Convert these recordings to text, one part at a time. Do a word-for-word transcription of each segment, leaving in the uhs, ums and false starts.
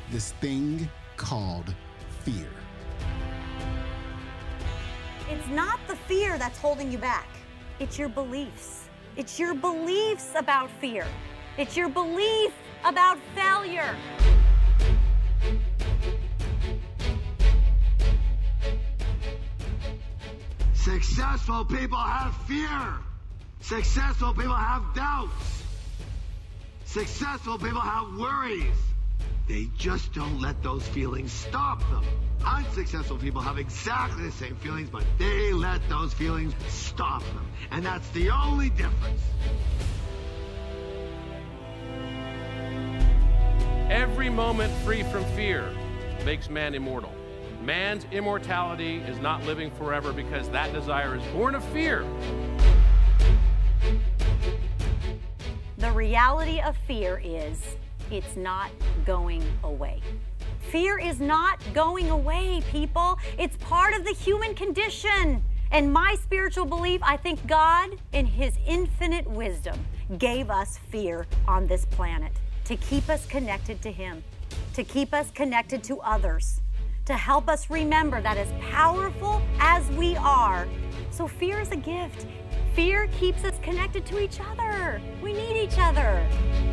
this thing called fear. It's not the fear that's holding you back. It's your beliefs. It's your beliefs about fear. It's your belief about failure. Successful people have fear. Successful people have doubts. Successful people have worries. They just don't let those feelings stop them. Unsuccessful people have exactly the same feelings, but they let those feelings stop them. And that's the only difference. Every moment free from fear makes man immortal. Man's immortality is not living forever because that desire is born of fear. The reality of fear is it's not going away. Fear is not going away, people. It's part of the human condition. And my spiritual belief, I think God, in His infinite wisdom, gave us fear on this planet to keep us connected to Him, to keep us connected to others, to help us remember that as powerful as we are, so fear is a gift. Fear keeps us connected to each other. We need each other.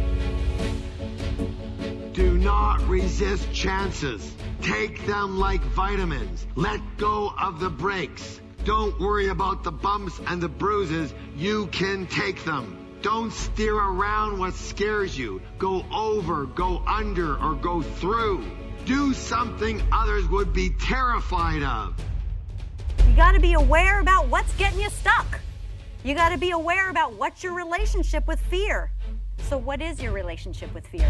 Do not resist chances. Take them like vitamins. Let go of the brakes. Don't worry about the bumps and the bruises. You can take them. Don't steer around what scares you. Go over, go under, or go through. Do something others would be terrified of. You got to be aware about what's getting you stuck. You got to be aware about what's your relationship with fear. So what is your relationship with fear?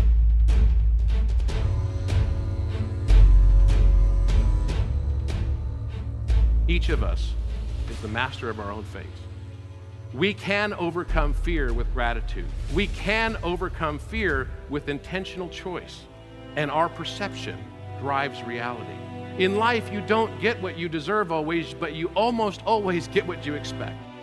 Each of us is the master of our own fate. We can overcome fear with gratitude. We can overcome fear with intentional choice. And our perception drives reality. In life, you don't get what you deserve always, but you almost always get what you expect.